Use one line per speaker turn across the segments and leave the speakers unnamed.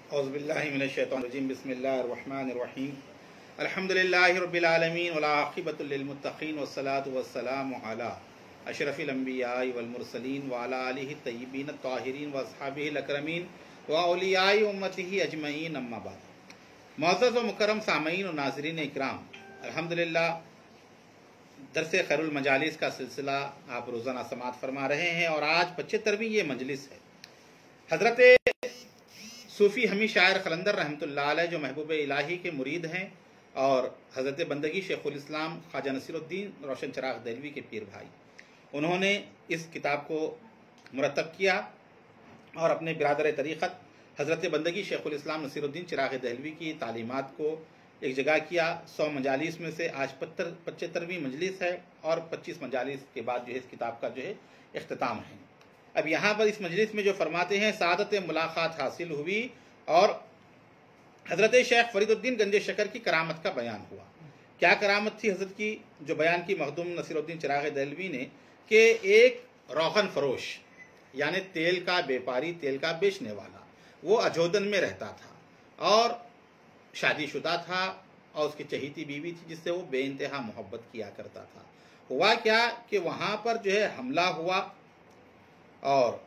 औज़ुबिल्लाहि मिनश्शैतानिर्रजीम बिस्मिल्लाहिर्रहमानिर्रहीम अल्हम्दुलिल्लाहि रब्बिल आलमीन वल आक़िबतु लिल मुत्तक़ीन वस्सलातु वस्सलामु अला अशरफिल अंबियाइ वल मुरसलीन व अला आलिहि तय्यिबीन अत्ताहिरीन व अस्हाबिहिल अकरमीन व औलियाइ उम्मतिहि अजमईन अम्मा बाद। मुअज़्ज़ज़ व मुकर्रम सामईन व नाज़रीन इकराम, अल्हम्दुलिल्लाह दरसे खैरुल मजालिस का सिलसिला आप रोज़ाना समाअत फरमा रहे हैं और आज 75वीं ये मजलिस है। हज़रत सूफ़ी हमी शायर क़लंदर रहमतुल्लाह अलैह जो महबूब इलाही के मुरीद हैं और हज़रत बंदगी शेखुल इस्लाम ख्वाजा नसीरुद्दीन रोशन चिराग़ दहलवी के पीर भाई, उन्होंने इस किताब को मुरतब किया और अपने बिरादर तरीक़त हज़रत बंदगी शेखुल इस्लाम नसीरुद्दीन चिराग़ दहलवी की तालीमात को एक जगह किया। 100 मजालिस में से आज 75वीं मजलिस है और 25 मजालिस के बाद जो है इस किताब का जो है इख्तिताम है। अब यहाँ पर इस मजलिस में जो फरमाते हैं, सादत मुलाकात हासिल हुई और हज़रत शेख फरीदुद्दीन गंजे शकर की करामत का बयान हुआ। क्या करामत थी हज़रत की, जो बयान की मखदूम नसीरुद्दीन चिराग़ दहलवी ने, कि एक रोगन फरोश यानी तेल का व्यापारी, तेल का बेचने वाला, वो अजोदन में रहता था और शादीशुदा था और उसकी चहेती बीवी थी जिससे वो बेइंतहा मोहब्बत किया करता था। हुआ क्या कि वहाँ पर जो है हमला हुआ और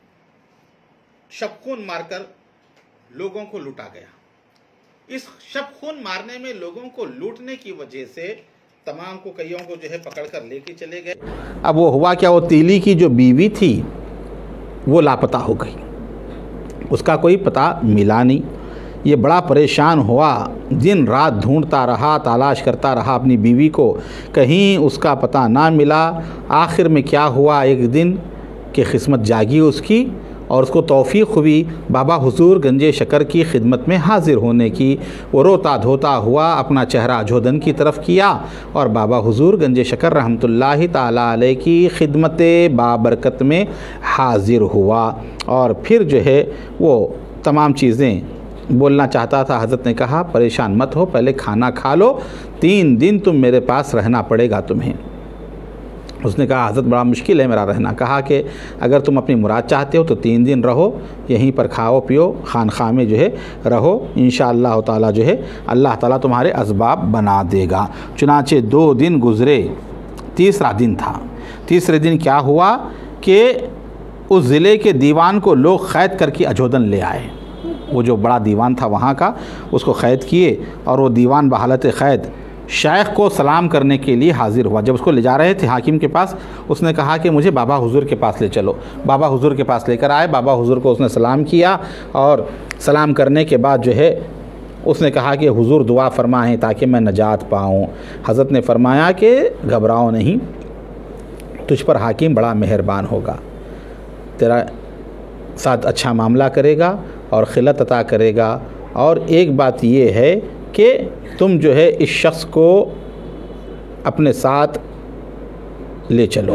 शबखून मारकर लोगों को लूटा गया। इस शबखून मारने में लोगों को लूटने की वजह से तमाम को कईयों को जो है पकड़कर लेके चले गए। अब वो हुआ क्या, वो तीली की जो बीवी थी वो लापता हो गई, उसका कोई पता मिला नहीं। ये बड़ा परेशान हुआ, दिन रात ढूंढता रहा, तलाश करता रहा अपनी बीवी को, कहीं उसका पता ना मिला। आखिर में क्या हुआ, एक दिन कि किस्मत जागी उसकी और उसको तौफीक हुई बाबा हुजूर गंजे शकर की खिदमत में हाजिर होने की। वो रोता धोता हुआ अपना चेहरा अजोदन की तरफ किया और बाबा हुजूर गंजे शकर रहमतुल्लाहि ताला अलैह की खिदमत बाबरकत में हाजिर हुआ। और फिर जो है वो तमाम चीज़ें बोलना चाहता था। हज़रत ने कहा, परेशान मत हो, पहले खाना खा लो, 3 दिन तुम मेरे पास रहना पड़ेगा तुम्हें। उसने कहा, हज़रत बड़ा मुश्किल है मेरा रहना। कहा कि अगर तुम अपनी मुराद चाहते हो तो 3 दिन रहो, यहीं पर खाओ पियो, खानखा में जो है रहो, इंशाअल्लाह ताला जो है अल्लाह ताला तुम्हारे असबाब बना देगा। चुनाचे 2 दिन गुज़रे, तीसरा दिन था। तीसरे दिन क्या हुआ कि उस ज़िले के दीवान को लोग क़ैद करके अजोदन ले आए। वो जो बड़ा दीवान था वहाँ का, उसको क़ैद किए और वो दीवान बहालत क़ैद शेख को सलाम करने के लिए हाजिर हुआ। जब उसको ले जा रहे थे हाकिम के पास, उसने कहा कि मुझे बाबा हुजूर के पास ले चलो। बाबा हुजूर के पास लेकर आए। बाबा हुजूर को उसने सलाम किया और सलाम करने के बाद जो है उसने कहा कि हुजूर दुआ फरमाएं ताकि मैं नजात पाऊँ। हज़रत ने फरमाया कि घबराओ नहीं, तुझ पर हाकिम बड़ा मेहरबान होगा, तेरा साथ अच्छा मामला करेगा और खिलत अता करेगा। और एक बात ये है कि तुम जो है इस शख्स को अपने साथ ले चलो,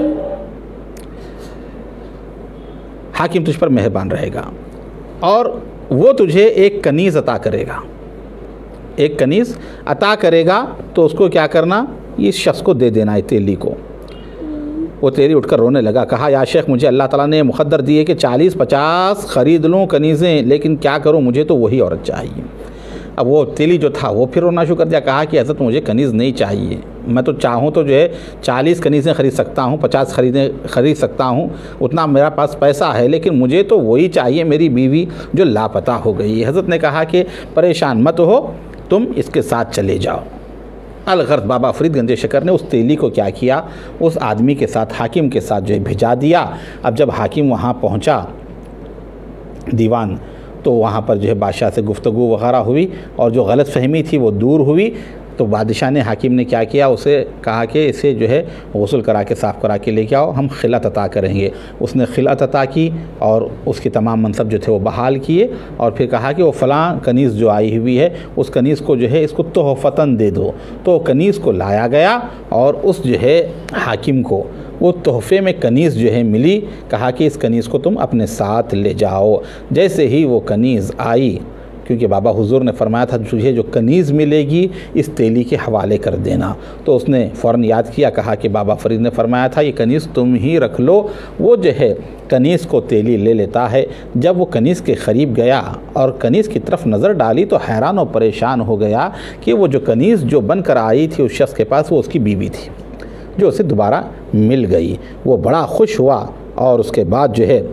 हाकिम तुझ पर मेहरबान रहेगा और वो तुझे एक कनीज़ अता करेगा। एक कनीज़ अता करेगा तो उसको क्या करना, इस शख्स को दे देना है, तेली को। वो तेली उठकर रोने लगा। कहा, या शेख, मुझे अल्लाह ताला ने मुक़द्दर दिए कि 40-50 ख़रीद लूँ कनीज़ें, लेकिन क्या करूँ, मुझे तो वही औरत चाहिए। अब वो तेली जो था वो फिर रोना शुरू कर दिया। कहा कि हज़रत मुझे कनीज़ नहीं चाहिए, मैं तो चाहूँ तो जो है 40 कनीज़ें ख़रीद सकता हूँ, 50 ख़रीद सकता हूँ, उतना मेरा पास पैसा है, लेकिन मुझे तो वही चाहिए, मेरी बीवी जो लापता हो गई। हज़रत ने कहा कि परेशान मत हो, तुम इसके साथ चले जाओ। अलगर्द बाबा फरीद गंजे शकर ने उस तेली को क्या किया, उस आदमी के साथ, हाकिम के साथ जो है भिजा दिया। अब जब हाकिम वहाँ पहुँचा दीवान, तो वहाँ पर जो है बादशाह से गुफ्तगू वगैरह हुई और जो गलत फहमी थी वो दूर हुई। तो बादशाह ने, हाकिम ने क्या किया, उसे कहा कि इसे जो है गुस्ल करा के साफ़ करा के लेके आओ, हम खिलत अता करेंगे। उसने खिलत अता की और उसके तमाम मनसब जो थे वो बहाल किए और फिर कहा कि वो फ़लाँ कनीज़ जो आई हुई है उस कनीज़ को जो है इसको तोहफ़तन दे दो। तो कनीज़ को लाया गया और उस जो है हाकिम को वो तोहफ़े में कनीज़ जो है मिली। कहा कि इस कनीज़ को तुम अपने साथ ले जाओ। जैसे ही वो कनीज़ आई क्योंकि बाबा हुजूर ने फरमाया था तुझे जो कनीज़ मिलेगी इस तेली के हवाले कर देना। तो उसने फ़ौरन याद किया, कहा कि बाबा फ़रीद ने फरमाया था ये कनीज़ तुम ही रख लो। वो जो है कनीज़ को तेली ले लेता है। जब वो कनीज़ के करीब गया और कनीज़ की तरफ नज़र डाली तो हैरान और परेशान हो गया कि वो जो कनीज़ जो बनकर आई थी उस शख्स के पास, वो उसकी बीवी थी जो उसे दोबारा मिल गई। वो बड़ा खुश हुआ और उसके बाद जो है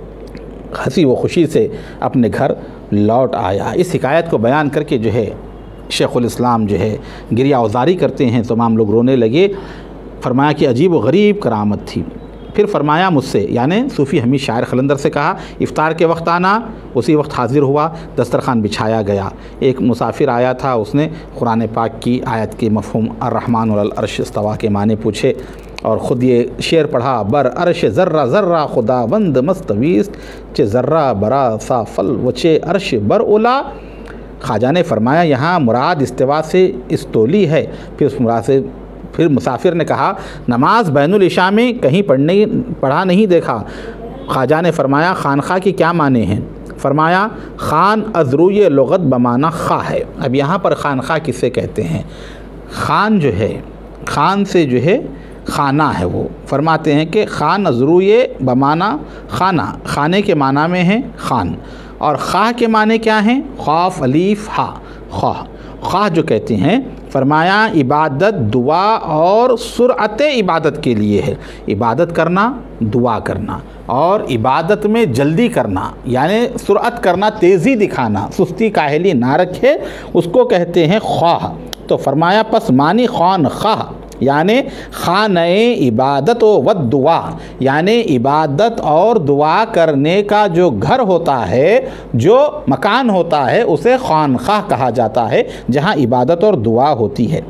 हंसी व खुशी से अपने घर लौट आया। इस हिकायत को बयान करके जो है शेखुल इस्लाम जो है गिरिया उज़ारी करते हैं। तमाम लोग रोने लगे। फरमाया कि अजीब व गरीब करामत थी। फिर फरमाया मुझसे, यानी सूफ़ी हमीद शायर ख़लंदर से कहा इफ़्तार के वक्त आना। उसी वक्त हाज़िर हुआ, दस्तरखान बिछाया गया। एक मुसाफिर आया था, उसने कुरान पाक की आयत के मफ़हूम अर्रहमान अलल अर्श इस्तवा के माने पूछे और ख़ुद ये शेर पढ़ा, बर अर्श ज़र्रा ज़र्रा खुदा बंद मस्तवीस चे ज़र्रा बरा सा फल वचे अर्श बर ओला। ख्वाजा ने फरमाया यहाँ मुराद इस्तिवा से इस्तोली है। फिर उस मुराद से फिर मुसाफिर ने कहा नमाज बैनुल इशा में कहीं पढ़ा नहीं देखा। ख्वाजा ने फरमाया खानखा की क्या माने हैं? फरमाया खान अज़रूय लुग़त बमाना खा है। अब यहाँ पर खानखा किसे कहते हैं? खान जो है, खान से जो है खाना है। वो फरमाते हैं कि खान अज़रूय बमाना खाना, खाने के माना में है खान। और खा के माने क्या हैं? खौफ अलीफ हा, खा। खा जो कहते हैं, फरमाया इबादत दुआ और सुरअत इबादत के लिए है। इबादत करना, दुआ करना और इबादत में जल्दी करना, यानी सुरअत करना, तेज़ी दिखाना, सुस्ती काहली ना रखे, उसको कहते हैं ख्वाह। तो फरमाया पस मानी खान खाह, यानी खाने इबादत व दुआ, यानी इबादत और दुआ करने का जो घर होता है, जो मकान होता है, उसे खानखाह कहा जाता है, जहाँ इबादत और दुआ होती है।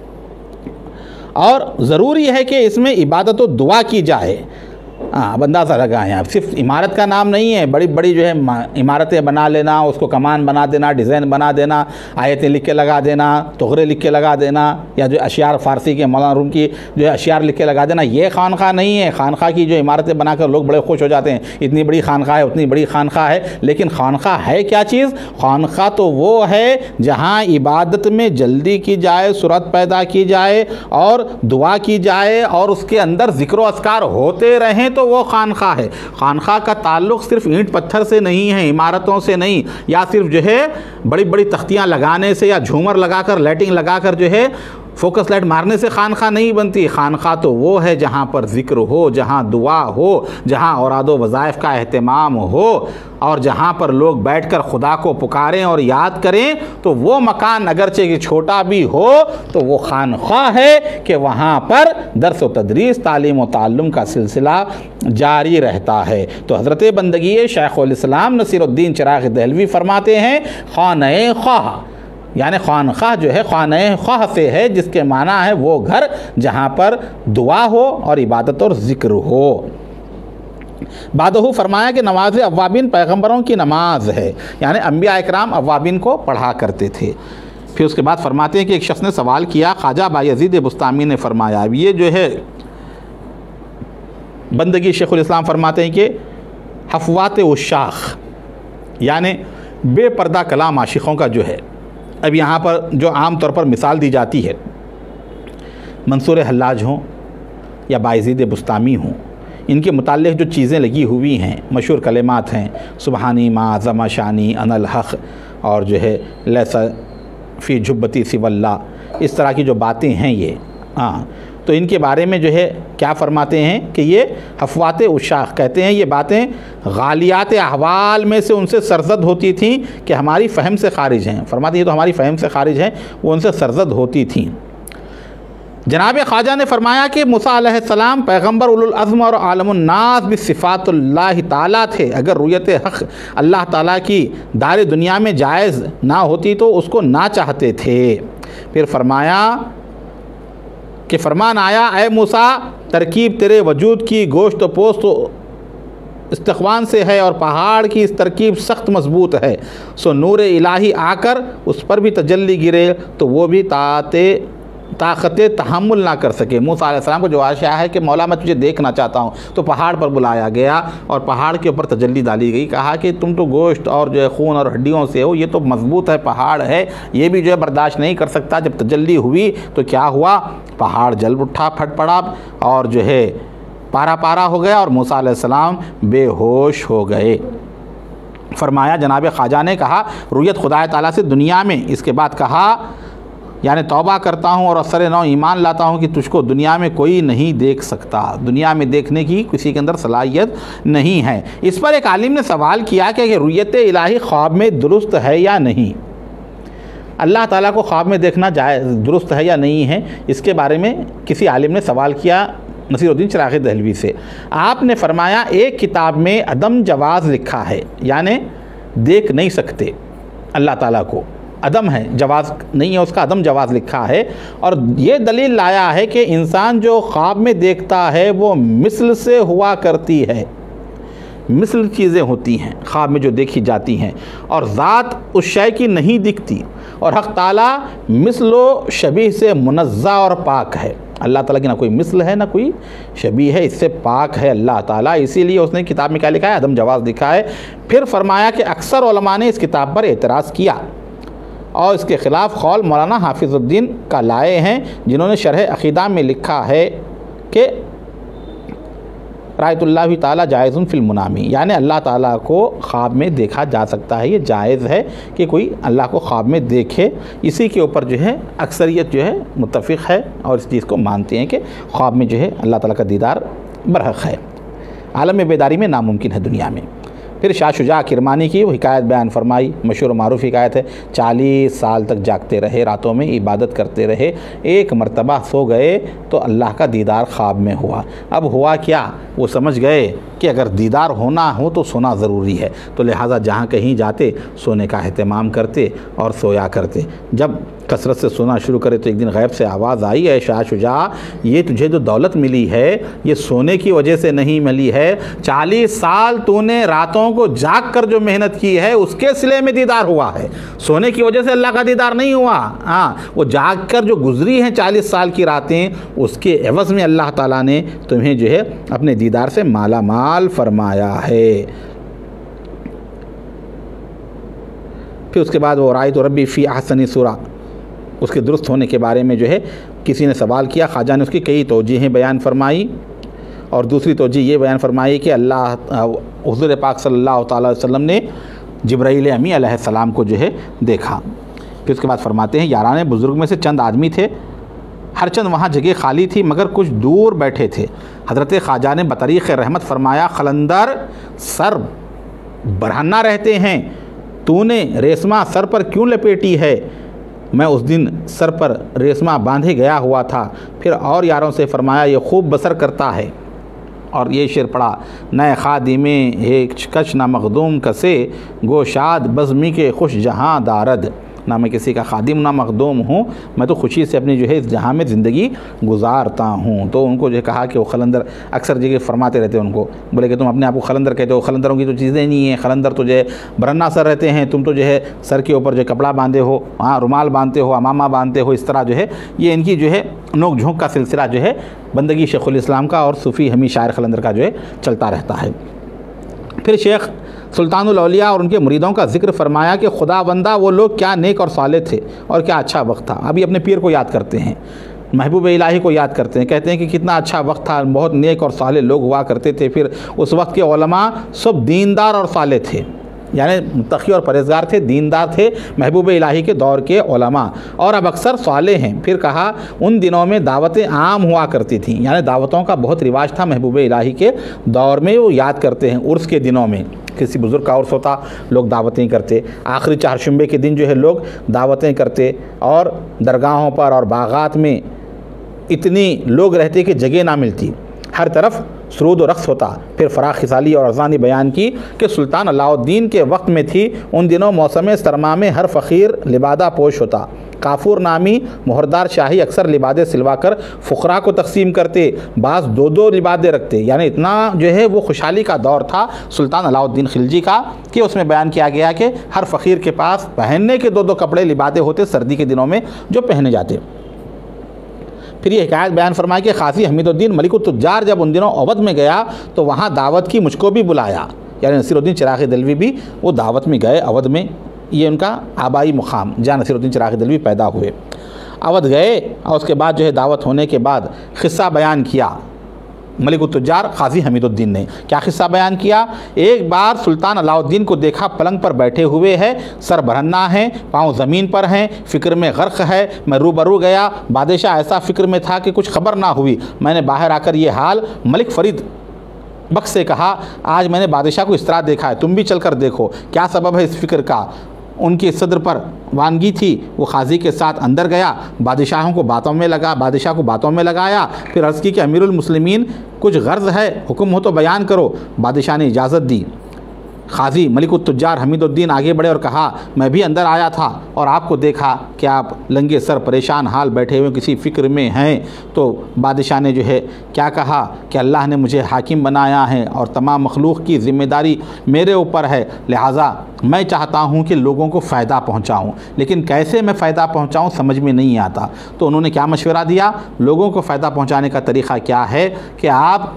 और ज़रूरी है कि इसमें इबादत और दुआ की जाए। अब अंदाज़ा लगाएं आप, सिर्फ इमारत का नाम नहीं है। बड़ी बड़ी जो है इमारतें बना लेना, उसको कमान बना देना, डिज़ाइन बना देना, आयतें लिख के लगा देना, तोहरे लिख के लगा देना, या जो अशियार फ़ारसी के मौलाना रूम की जो है अशियार लिख के लगा देना, ये खानखा नहीं है। खानखा की जो इमारतें बनाकर लोग बड़े खुश हो जाते हैं, इतनी बड़ी खानखा है, उतनी बड़ी खानखा है। लेकिन खानखा है क्या चीज़? खानखा तो वो है जहाँ इबादत में जल्दी की जाए, सुरत पैदा की जाए और दुआ की जाए और उसके अंदर ज़िक्र व अस्कार होते रहें, तो वो खानखा है। खानखा का ताल्लुक़ सिर्फ ईंट पत्थर से नहीं है, इमारतों से नहीं, या सिर्फ जो है बड़ी बड़ी तख्तियाँ लगाने से या झूमर लगाकर, लाइटिंग लगाकर जो है फोकस लाइट मारने से खानखा नहीं बनती। खानखा तो वो है जहाँ पर ज़िक्र हो, जहाँ दुआ हो, जहाँ औरादो वज़ाइफ का एहतमाम हो और जहाँ पर लोग बैठकर खुदा को पुकारें और याद करें। तो वो मकान अगरचे कि छोटा भी हो तो वो खानखा है कि वहाँ पर दर्स व तदरीस, तालीम व ताल्लुम का सिलसिला जारी रहता है। तो हज़रत बंदगी शेखुल इस्लाम नसीरुद्दीन चिराग़ दहलवी फरमाते हैं खाने ख्वाह, यानी खानखा जो है खाने ख्वाह से है, जिसके माना है वो घर जहाँ पर दुआ हो और इबादत और ज़िक्र हो। बादहू फरमाया कि नमाज अव्वाबिन पैगम्बरों की नमाज है, यानी अंबिया इकराम अव्वाबिन को पढ़ा करते थे। फिर उसके बाद फरमाते हैं कि एक शख्स ने सवाल किया, ख्वाजा बायज़ीद बुस्तामी ने फरमाया, ये जो है बंदगी शेखुल इस्लाम फरमाते हैं कि हफ़वात उशाख, यानी बेपर्दा कलाम आशिक़ों का जो है। अब यहाँ पर जो आम तौर पर मिसाल दी जाती है, मंसूर हल्लाज हों या बायज़ीद बुस्तामी हों, इनके मुताल्लिक़ जो चीज़ें लगी हुई हैं, मशहूर कलिमात हैं, सुबहानी मा ज़मा शानी अनल हक़ और जो है लैसा फ़ी जुब्बती सिवल्ला, इस तरह की जो बातें हैं ये, तो इनके बारे में जो है क्या फ़रमाते हैं कि ये हफ़वात उशाख कहते हैं, ये बातें गालियात अहवाल में से उनसे सरजद होती थीं कि हमारी फ़हम से ख़ारिज हैं। फरमाते हैं तो हमारी फ़हम से ख़ारिज हैं, वो उनसे सरजद होती थीं। जनाब ख्वाजा ने फरमाया कि मूसा अलैहिस्सलाम पैगम्बर उलुल अज़्म और आलमुन्नास बिसिफ़ातुल्लाह ताला थे। अगर रुयत हक़ अल्लाह ताला की दार दुनिया में जायज़ ना होती तो उसको ना चाहते थे। फिर फरमाया कि फरमान आया, ए मूसा तरकीब तेरे वजूद की गोश्त पोस्त इस्तक़वान से है और पहाड़ की इस तरकीब सख्त मजबूत है। सो नूर इलाही आकर उस पर भी तजल्ली गिरे तो वो भी ताते ताकत तहम्मुल ना कर सके। मूसा अलैहिस्सलाम को जो आशा है कि मौला मैं तुझे देखना चाहता हूँ, तो पहाड़ पर बुलाया गया और पहाड़ के ऊपर तजल्ली डाली गई। कहा कि तुम तो गोश्त और जो है खून और हड्डियों से हो, ये तो मजबूत है, पहाड़ है, ये भी जो है बर्दाश्त नहीं कर सकता। जब तजल्ली हुई तो क्या हुआ, पहाड़ जल उठा, फट पड़ा और जो है पारा पारा हो गया और मूसा अलैहिस्सलाम बेहोश हो गए। फरमाया जनाब ख्वाजा ने कहा रुयत खुदा ताला से दुनिया में, इसके बाद कहा यानी तौबा करता हूँ और असर नौ ईमान लाता हूँ कि तुझको दुनिया में कोई नहीं देख सकता, दुनिया में देखने की किसी के अंदर सलाहियत नहीं है। इस पर एक आलिम ने सवाल किया कि रुयत इलाही ख्वाब में दुरुस्त है या नहीं, अल्लाह ताला को ख्वाब में देखना दुरुस्त है या नहीं है, इसके बारे में किसी आलिम ने सवाल किया नसीरुद्दीन चिराग़ी दहलवी से। आपने फरमाया एक किताब में अदम जवाज़ लिखा है, यानी देख नहीं सकते अल्लाह ताला को, अदम है, जवाज़ नहीं है उसका, अदम जवाज़ लिखा है। और ये दलील लाया है कि इंसान जो ख्वाब में देखता है वो मिसल से हुआ करती है, मिसल चीज़ें होती हैं ख्वाब में जो देखी जाती हैं, और ज़ात उस शय की नहीं दिखती। और हक़ ताला मिसलो शबीह से मुनज़्ज़ा और पाक है, अल्लाह ताला की ना कोई मिसल है ना कोई शबी है, इससे पाक है अल्लाह ताला। इसीलिए उसने किताब में क्या लिखा है, अदम जवाज़ लिखा है। फिर फरमाया कि अक्सर उलमा ने इस किताब पर एतराज़ किया और इसके ख़िलाफ़ कौल मौलाना हाफिज़ुद्दीन का लाए हैं, जिन्होंने शरह अक़ीदा में लिखा है कि रायतुल्लाह ताला जायज़ुन फिल मुनामी, यानी अल्लाह ताला को ख्वाब में देखा जा सकता है, ये जायज़ है कि कोई अल्लाह को ख्वाब में देखे। इसी के ऊपर जो है अक्सरियत जो है मुत्तफ़िक़ है और इस चीज़ को मानते हैं कि ख्वाब में जो है अल्लाह ताला का दीदार बरहक़ है, आलम में बेदारी में नामुमकिन है दुनिया में। फिर शाह शुजा किरमानी की वो हिकायत बयान फरमाई, मशहूर मारूफ़ हिकायत है। 40 साल तक जागते रहे, रातों में इबादत करते रहे, एक मरतबा सो गए तो अल्लाह का दीदार ख्वाब में हुआ। अब हुआ क्या, वो समझ गए कि अगर दीदार होना हो तो सोना ज़रूरी है, तो लिहाजा जहाँ कहीं जाते सोने का अहतमाम करते और सोया करते। जब कसरत से सोना शुरू करे तो एक दिन गैब से आवाज़ आई, है शाह शुजा, ये तुझे जो दौलत मिली है ये सोने की वजह से नहीं मिली है, 40 साल तूने रातों को जाग कर जो मेहनत की है उसके सिले में दीदार हुआ है, सोने की वजह से अल्लाह का दीदार नहीं हुआ। हाँ, वो जाग कर जो गुजरी हैं 40 साल की रातें, उसके एवज़ में अल्लाह ताला ने तुम्हें जो है अपने दीदार से माला माल फरमाया है। फिर उसके बाद वो रायत रब्बी फ़ी अहसनी सूरा, उसके दुरुस्त होने के बारे में जो है किसी ने सवाल किया, ख्वाजा ने उसकी कई तौजीहें बयान फरमाई। और दूसरी तौजीह ये बयान फरमाई कि अल्लाह हुज़ूर पाक सल्लल्लाहु अलैहि वसल्लम ने जिब्राईल अमी अलैहिस्सलाम को जो है देखा। फिर उसके बाद फरमाते हैं, याराने बुज़ुर्ग में से चंद आदमी थे, हर चंद वहाँ जगह खाली थी मगर कुछ दूर बैठे थे। हज़रत ख्वाजा ने बतरीक़ रहमत फरमाया, ख़लंदर सर बरहन्ना रहते हैं, तूने रेशमा सर पर क्यों लपेटी है? मैं उस दिन सर पर रेशमा बांधे गया हुआ था। फिर और यारों से फरमाया, ये खूब बसर करता है। और ये शेर पढ़ा, नए खादिमे एक कश ना मखदूम कसे, गोशाद बज़मी के खुश जहाँ दारद, ना मैं किसी का खादिम ना मखदूम हूँ, मैं तो खुशी से अपनी जो है इस जहाँ में ज़िंदगी गुजारता हूँ। तो उनको जो कहा कि वो खलंदर अक्सर जगह फरमाते रहते हैं उनको, बोले कि तुम अपने आप को खलंदर कहते हो, खलंदरों की तो चीज़ें नहीं हैं, खलंदर तो जो है बरन्ना सर रहते हैं, तुम तो जो है सर के ऊपर जो कपड़ा बांधे हो, हाँ रुमाल बांधते हो, अमामा बांधते हो, इस तरह जो है ये इनकी जो है नोक झोंक का सिलसिला जो है बंदगी शेखुल इस्लाम का और सूफ़ी हमी शायर खलंदर का जो है चलता रहता है। फिर शेख सुल्तानुल औलिया और उनके मुरीदों का जिक्र फरमाया कि खुदा बंदा वो लोग क्या नेक और साले थे और क्या अच्छा वक्त था। अभी अपने पीर को याद करते हैं, महबूब इलाही को याद करते हैं, कहते हैं कि कितना अच्छा वक्त था, बहुत नेक और साले लोग हुआ करते थे। फिर उस वक्त के उलमा सब दीनदार और साले थे, यानी मुत्तक़ी और परहेज़गार थे, दीनदार थे महबूब इलाही के दौर के उलमा, और अब अक्सर साले हैं। फिर कहा उन दिनों में दावतें आम हुआ करती थीं, यानी दावतों का बहुत रिवाज था महबूब इलाही के दौर में। वो याद करते हैं उर्स के दिनों में, किसी बुज़ुर्ग का उर्स होता लोग दावतें करते, आखिरी चारशंबे के दिन जो है लोग दावतें करते, और दरगाहों पर और बागात में इतनी लोग रहते कि जगह ना मिलती, हर तरफ सरूद व रक़्स होता। फिर फ़राख़ खिसाली और अज़ानी बयान की कि सुल्तान अलाउद्दीन के वक्त में थी, उन दिनों मौसम सरमा में हर फ़कीर लिबादा पोश होता। काफूर नामी मोहरदार शाही अक्सर लिबादे सिलवा कर फ़ुक़रा को तकसीम करते, बाज़ दो दो लिबादे रखते, यानी इतना जो है वो खुशहाली का दौर था सुल्तान अलाउद्दीन खिलजी का कि उसमें बयान किया गया कि हर फ़कीर के पास पहनने के दो दो कपड़े लिबादे होते सर्दी के दिनों में जो पहने जाते। फिर ये हिकायत बयान फरमाई कि खासी हमीदुद्दीन मलिकुत्तुज्जार जब उन दिनों अवध में गया तो वहाँ दावत की मुझको भी बुलाया, यानी नसीरुद्दीन चिराग़ी दहलवी भी वो दावत में गए अवध में। ये उनका आबाई मुकाम जहाँ नसीरुद्दीन चिराग़ी दहलवी पैदा हुए। अवध गए और उसके बाद जो है दावत होने के बाद क़िस्सा बयान किया मलिकुत्तुज्जार खाजी हमीदुद्दीन ने। क्या क़िस्सा बयान किया? एक बार सुल्तान अलाउद्दीन को देखा पलंग पर बैठे हुए है, सर बरहन्ना है, पाँव ज़मीन पर हैं, फ़िक्र में गर्क है। मैं रूबरू गया, बादशाह ऐसा फ़िक्र में था कि कुछ खबर ना हुई। मैंने बाहर आकर ये हाल मलिक फ़रीद बख्श से कहा, आज मैंने बादशाह को इस तरह देखा है, तुम भी चल कर देखो क्या सबब है इस फ़िक्र का। उनकी सदर पर वानगी थी, वो खाजी के साथ अंदर गया, बादशाह को बातों में लगाया। फिर अर्ज़ की कि अमीरुल मुस्लिमीन कुछ गर्ज़ है, हुक्म हो तो बयान करो। बादशाह ने इजाज़त दी। खाजी मलिकुत्तुज्जार हमीदुद्दीन आगे बढ़े और कहा, मैं भी अंदर आया था और आपको देखा कि आप लंगे सर परेशान हाल बैठे हुए किसी फ़िक्र में हैं। तो बादशाह ने जो है क्या कहा कि अल्लाह ने मुझे हाकिम बनाया है और तमाम मखलूक की ज़िम्मेदारी मेरे ऊपर है, लिहाजा मैं चाहता हूँ कि लोगों को फ़ायदा पहुँचाऊँ, लेकिन कैसे मैं फ़ायदा पहुँचाऊँ समझ में नहीं आता। तो उन्होंने क्या मशवरा दिया? लोगों को फ़ायदा पहुँचाने का तरीक़ा क्या है कि आप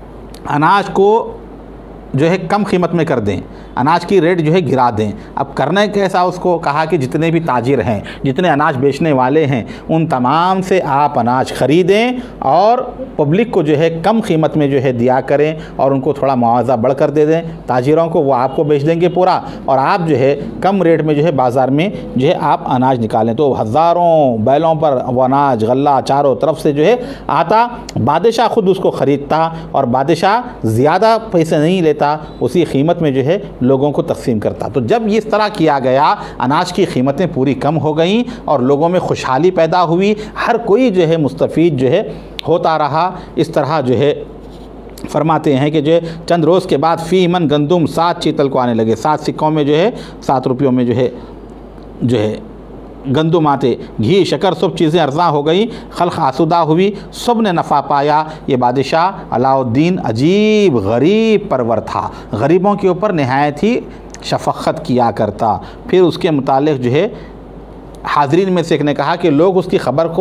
अनाज को जो है कम कीमत में कर दें, अनाज की रेट जो है गिरा दें। अब करने कैसा? उसको कहा कि जितने भी ताजिर हैं, जितने अनाज बेचने वाले हैं, उन तमाम से आप अनाज ख़रीदें और पब्लिक को जो है कम कीमत में जो है दिया करें और उनको थोड़ा मुआवजा बढ़ कर दे दें ताजिरों को, वो आपको बेच देंगे पूरा और आप जो है कम रेट में जो है बाज़ार में जो है आप अनाज निकालें। तो हज़ारों बैलों पर वो अनाज गल्ला चारों तरफ से जो है आता, बादशाह ख़ुद उसको ख़रीदता और बादशाह ज़्यादा पैसे नहीं लेता, उसी कीमत में जो है लोगों को तकसीम करता। तो जब इस तरह किया गया, अनाज की कीमतें पूरी कम हो गईं और लोगों में खुशहाली पैदा हुई, हर कोई जो है मुस्तफ़ीद जो है होता रहा। इस तरह जो है फरमाते हैं कि जो है चंद रोज़ के बाद फ़ी मन गंदुम 7 चीतल को आने लगे। 7 सिक्कों में जो है 7 रुपयों में जो है गंदुम आते, घी शक्कर सब चीज़ें अर्ज़ा हो गई, खल्क़ आसूदा हुई, सब ने नफ़ा पाया। ये बादशाह अलाउद्दीन अजीब गरीब परवर था, गरीबों के ऊपर नहायत ही शफ़क़त किया करता। फिर उसके मुतालिक जो है हाज़रीन में से एक ने कहा कि लोग उसकी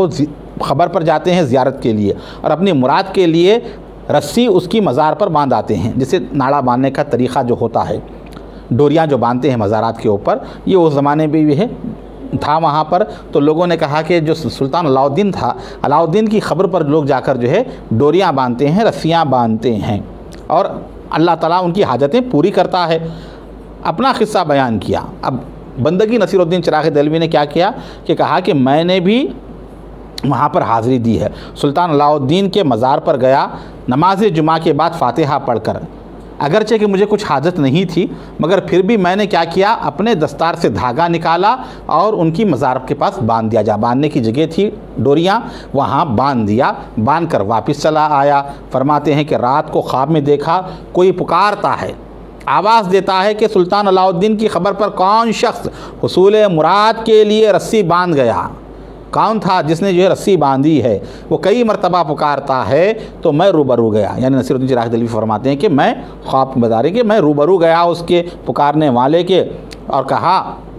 ख़बर पर जाते हैं ज़ियारत के लिए और अपनी मुराद के लिए रस्सी उसकी मज़ार पर बांध आते हैं, जिसे नाड़ा बांधने का तरीक़ा जो होता है, डोरियाँ जो बांधते हैं मज़ारात के ऊपर, ये उस ज़माने में भी है था वहाँ पर। तो लोगों ने कहा कि जो सुल्तान अलाउद्दीन था, अलाउद्दीन की ख़बर पर लोग जाकर जो है डोरियाँ बांधते हैं, रस्सियाँ बांधते हैं और अल्लाह ताला उनकी हाजतें पूरी करता है। अपना क़िस्सा बयान किया। अब बंदगी नसीरुद्दीन चिराग़ी दहलवी ने क्या किया कि कहा कि मैंने भी वहाँ पर हाज़िरी दी है, सुल्तान अलाउद्दीन के मज़ार पर गया, नमाज जुमा के बाद फ़ातिहा पढ़कर, अगरचे कि मुझे कुछ हाजत नहीं थी मगर फिर भी मैंने क्या किया, अपने दस्तार से धागा निकाला और उनकी मज़ार के पास बांध दिया। जहाँ बांधने की जगह थी डोरियाँ, वहाँ बांध दिया, बांध कर वापस चला आया। फरमाते हैं कि रात को ख्वाब में देखा कोई पुकारता है, आवाज़ देता है कि सुल्तान अलाउद्दीन की ख़बर पर कौन शख्स हुसूल मुराद के लिए रस्सी बांध गया, कौन था जिसने जो है रस्सी बांधी है। वो कई मरतबा पुकारता है तो मैं रूबरू गया, यानी नसीरुद्दीन चिराग़ी दहलवी फरमाते हैं कि मैं ख्वाब बता रहे कि मैं रूबरू गया उसके पुकारने वाले के और कहा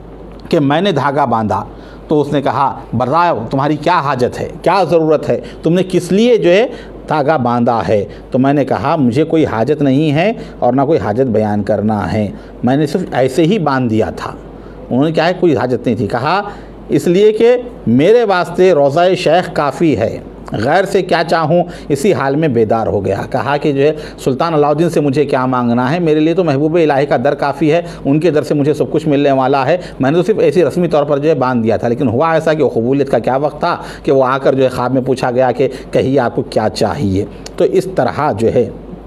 कि मैंने धागा बांधा। तो उसने कहा, बताओ तुम्हारी क्या हाजत है, क्या ज़रूरत है, तुमने किस लिए जो है धागा बांधा है। तो मैंने कहा मुझे कोई हाजत नहीं है और ना कोई हाजत बयान करना है, मैंने सिर्फ ऐसे ही बांध दिया था। उन्होंने क्या है, कोई हाजत नहीं थी। कहा इसलिए कि मेरे वास्ते रोज़ा शेख काफ़ी है, गैर से क्या चाहूँ, इसी हाल में बेदार हो गया। कहा कि जो है सुल्तान अलाउद्दीन से मुझे क्या मांगना है, मेरे लिए तो महबूब इलाही का दर काफ़ी है, उनके दर से मुझे सब कुछ मिलने वाला है। मैंने तो सिर्फ ऐसी रस्मी तौर पर जो है बांध दिया था, लेकिन हुआ ऐसा कि कबूलियत का क्या वक्त था कि वो आकर जो है ख्वाब में पूछा गया कि कहिए आपको क्या चाहिए। तो इस तरह जो है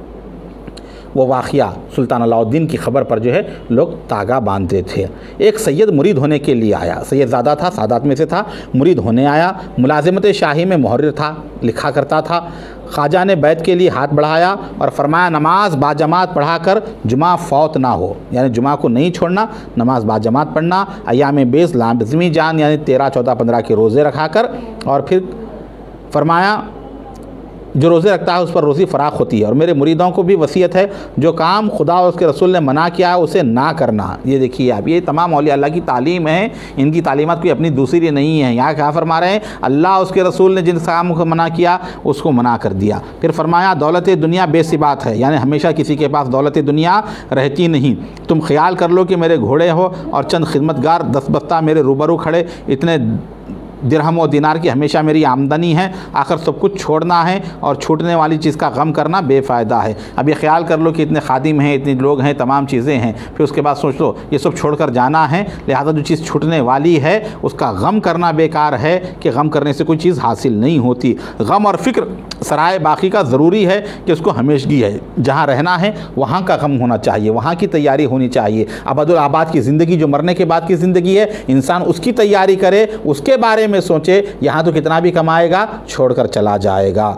वो वाक़या सुल्तान अलाउद्दीन की ख़बर पर जो है लोग तागा बांधते थे। एक सैयद मुरीद होने के लिए आया, सैयदज़ादा था, सादात में से था, मुरीद होने आया, मुलाजिमत शाही में मुहर्रिर था, लिखा करता था। ख्वाजा ने बैत के लिए हाथ बढ़ाया और फरमाया नमाज बाजमात पढ़ा कर जुमा फौत ना हो, यानी जुमा को नहीं छोड़ना, नमाज बाजमात पढ़ना, अयाम बेस लाज़मी जान यानी 13, 14, 15 के रोज़े रखा कर। और फिर फरमाया जो रोज़े रखता है उस पर रोज़ी फ़राख होती है। और मेरे मुरीदों को भी वसीयत है, जो काम खुदा और उसके रसूल ने मना किया है उसे ना करना। ये देखिए आप, ये तमाम औलिया अल्लाह की तालीम है, इनकी तालीमात कोई अपनी दूसरी नहीं है। यहाँ क्या फरमा रहे हैं, अल्लाह उसके रसूल ने जिन काम को मना किया उसको मना कर दिया। फिर फरमाया दौलत दुनिया बेसिबात है, यानी हमेशा किसी के पास दौलत दुनिया रहती नहीं। तुम ख्याल कर लो कि मेरे घोड़े हो और चंद खिदमतगार 10 बस्ता मेरे रूबरू खड़े, इतने दिरहम और दिनार की हमेशा मेरी आमदनी है, आखिर सब कुछ छोड़ना है और छूटने वाली चीज़ का गम करना बेफ़ायदा है। अब ये ख्याल कर लो कि इतने खादिम हैं, इतने लोग हैं, तमाम चीज़ें हैं, फिर उसके बाद सोच लो ये सब छोड़कर जाना है, लिहाजा जो चीज़ छूटने वाली है उसका गम करना बेकार है कि गम करने से कोई चीज़ हासिल नहीं होती। गम और फ़िक्र सराय बाकी का ज़रूरी है कि उसको हमेशगी है, जहाँ रहना है वहाँ का गम होना चाहिए, वहाँ की तैयारी होनी चाहिए। अबदुल आबाद की ज़िंदगी जो मरने के बाद की ज़िंदगी है, इंसान उसकी तैयारी करे, उसके बारे में सोचे। यहाँ तो कितना भी कमाएगा छोड़कर चला जाएगा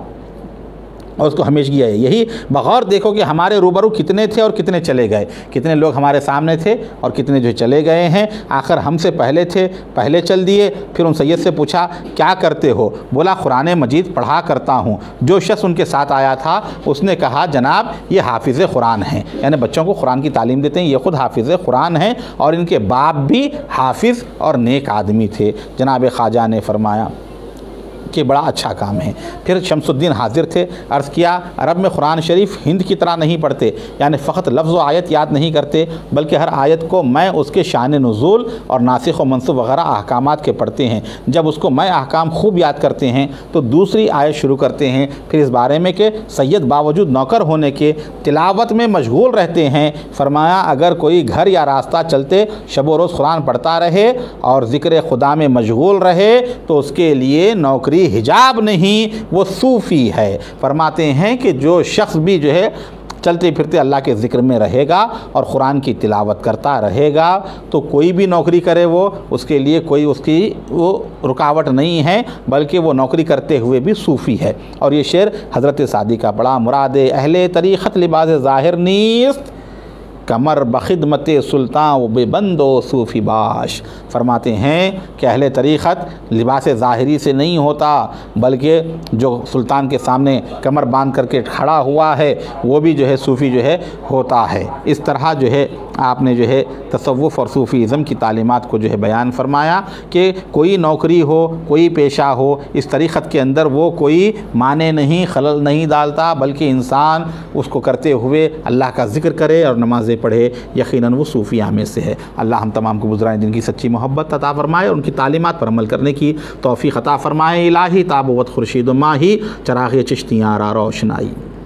और उसको हमेशगी है। यही बगौर देखो कि हमारे रूबरू कितने थे और कितने चले गए, कितने लोग हमारे सामने थे और कितने जो चले गए हैं। आखिर हमसे पहले थे, पहले चल दिए। फिर उन सैयद से पूछा क्या करते हो, बोला कुरान मजीद पढ़ा करता हूँ। जो शख्स उनके साथ आया था उसने कहा जनाब ये हाफिज़ कुरान हैं, यानी बच्चों को कुरान की तालीम देते हैं, ये ख़ुद हाफिज़ कुरान हैं और इनके बाप भी हाफिज़ और नेक आदमी थे। जनाब ख्वाजा ने फरमाया कि बड़ा अच्छा काम है। फिर शमसुद्दीन हाजिर थे, अर्ज़ किया अरब में कुरान शरीफ हिंद की तरह नहीं पढ़ते, यानी फ़कत लफ्ज़ व आयत याद नहीं करते, बल्कि हर आयत को मैं उसके शान नुज़ूल और नासिख़ व मनसूख़ वग़ैरह अहकामात के पढ़ते हैं। जब उसको मैं अहकाम खूब याद करते हैं तो दूसरी आयत शुरू करते हैं, फिर इस बारे में कि सैयद बावजूद नौकर होने के तिलावत में मशगूल रहते हैं। फरमाया अगर कोई घर या रास्ता चलते शब व रोज़ कुरान पढ़ता रहे और ज़िक्र खुदा में मशगूल रहे तो उसके लिए नौकरी हिजाब नहीं, वो सूफ़ी है। फरमाते हैं कि जो शख्स भी जो है चलते फिरते अल्लाह के ज़िक्र में रहेगा और कुरान की तिलावत करता रहेगा तो कोई भी नौकरी करे वो उसके लिए कोई उसकी वो रुकावट नहीं है, बल्कि वो नौकरी करते हुए भी सूफ़ी है। और ये शेर हज़रत सादी का पड़ा, मुरादे अहले तरीक़त लिबास ज़ाहिर नीस्त, कमर बखिदमत सुल्तान व बेबंदो सूफ़ी बाश। फरमाते हैं कि अहले तरीक़त लिबास ज़ाहिरी से नहीं होता, बल्कि जो सुल्तान के सामने कमर बांध करके खड़ा हुआ है वो भी जो है सूफ़ी जो है होता है। इस तरह जो है आपने जो है तसव्वुफ़ और सूफ़ीज़म की तालीमात को जो है बयान फरमाया कि कोई नौकरी हो, कोई पेशा हो, इस तरीक़त के अंदर वो कोई माने नहीं, खलल नहीं डालता, बल्कि इंसान उसको करते हुए अल्लाह का ज़िक्र करे और नमाज़ें पढ़े, यकीनन वो सूफ़िया में से है। अल्लाह हम तमाम को गुज़राए जिनकी सच्ची मोहब्बत अता फ़रमाए और उनकी तालीमात पर अमल करने की तौफ़ीक़ अता फ़रमाए। इलाही ताबुवत खुर्शीद माही चराग़ चिश्तियाँ रा रोशनाई।